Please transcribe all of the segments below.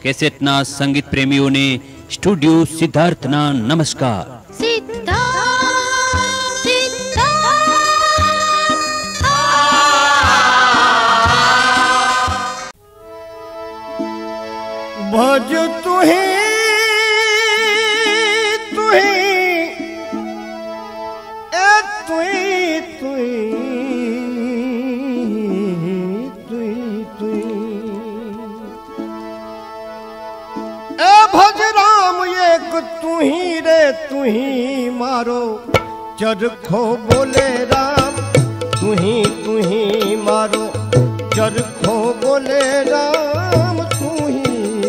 કેસેટના સંગીત પ્રેમીઓને સ્ટુડિયો સિદ્ધાર્થના નમસ્કાર। भज तुही तुही ए तुही तुही तुही तुही ए भज राम एक तुही रे तुही मारो चरखो बोले राम तुही तुही मारो चरखो बोले राम तुही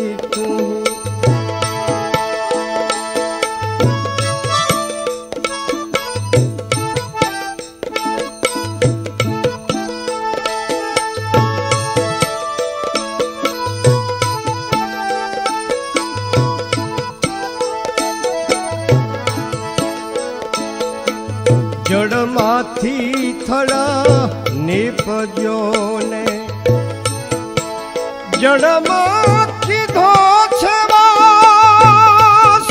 जड़माथी थड़ा निपजो ने जड़माथी धोछवास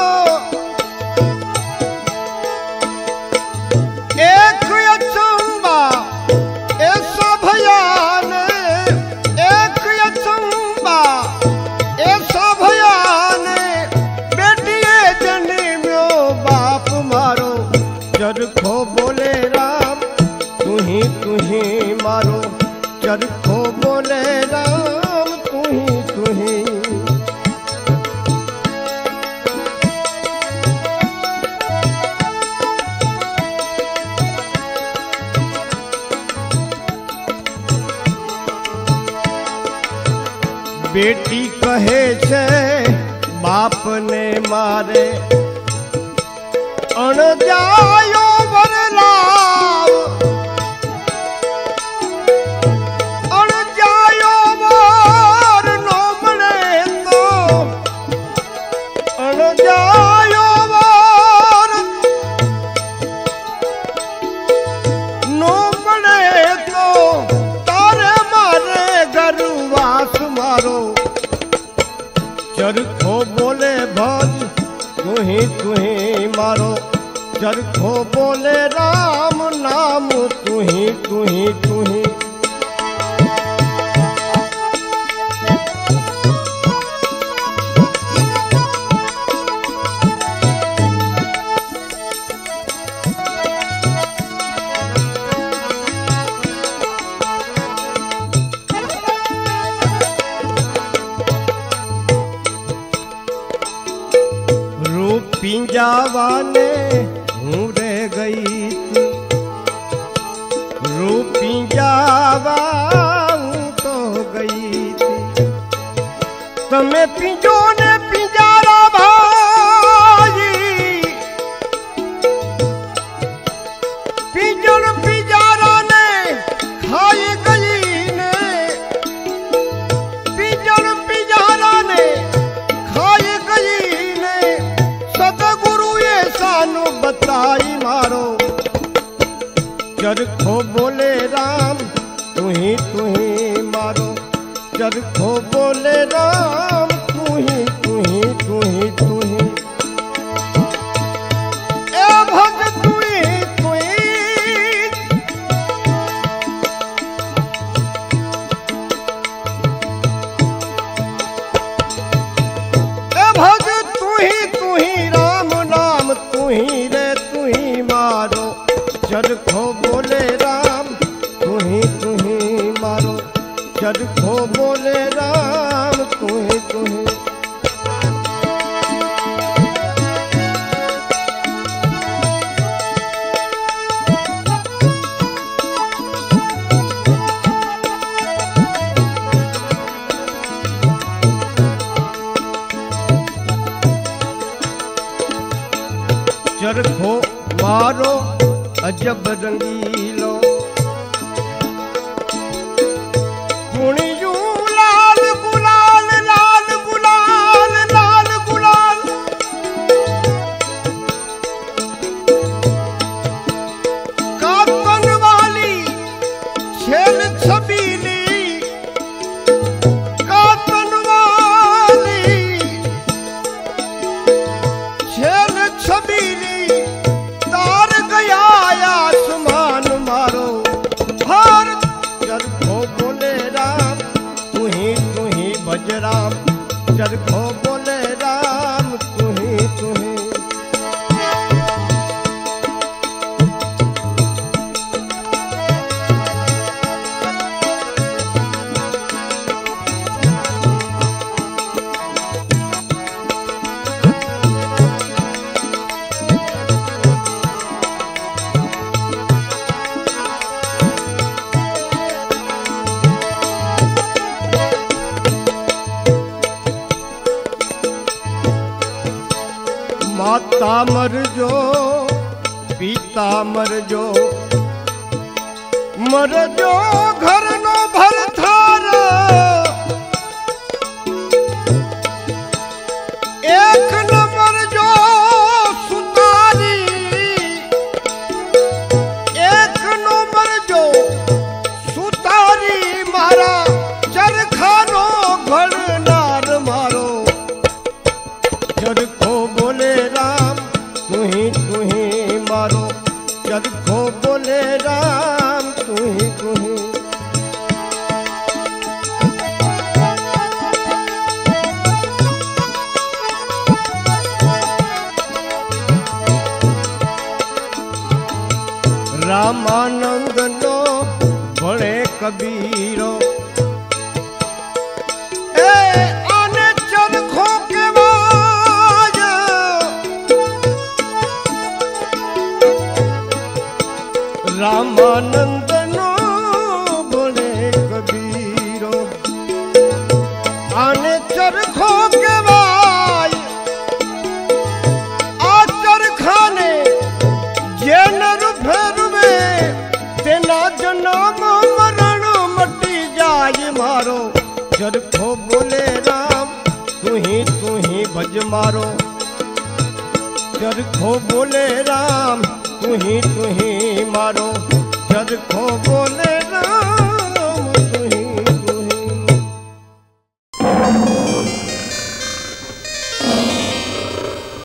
एक अचंबा ऐसा भयान एक अचंबा ऐसा भयान बेटिए जन्म्यो बाप मारो चरखो बोले राम तुही तुही मारो चरखो बोले राम तुही तुही बेटी कहे छे बाप ने मारे अण जायो वरलाव अण जायो वर नो मळे तो अण जायो वर नो मळे तो तारे मारे गरवास मारो चरखो बोले भज तुही तुही मारो चरखो बोले राम नाम तुही तुही तुही पिंजावाने हूँ रे गई थी रूपी जावा हूँ तो गई थी तमें पिंजो ने पिंजारा भाई पिंजन पिंजारा ने खाई गई ने पिंजन पिंजारा ने खाई गई ने सतगुरु ये सानू बताई मारो चरखो बोले राम तुही तुही मारो चरखो बोले राम तुही तुही तुही तुही ए भक्त तुही तुही ए भक्त तुही तुही राम नाम तुही रे तुही मारो चरखो बोले राम तुही तुही मारो चरखो बोले राम तुही तुही चरखो मारो अजब रंगीलो पुणियू लाल गुलाल लाल गुलाल लाल गुलाल कातन वाली छेल छबीली कातन वाली चरखो बोले राम तू ही तू ही। माता मर जो पिता मर जो घर नो भर थार। एक न मर जो सुतारी, एक न मर जो सुतारी मारा चरखानो घड़नार मारो। चरखो बोले राम तू ही मारो। चरखो बोले राम तू ही तू ही। रामानंद नो भले कबीरो आने चरखो के रामानंद नो बोले कबीरो आने चरखो के भाई। आ चरखाने जेनर फेर में तेना जन्म मरण मटी जाय मारो। चरखो बोले राम तू ही भज मारो। चरखो बोले राम तू ही मारो। चरखो बोले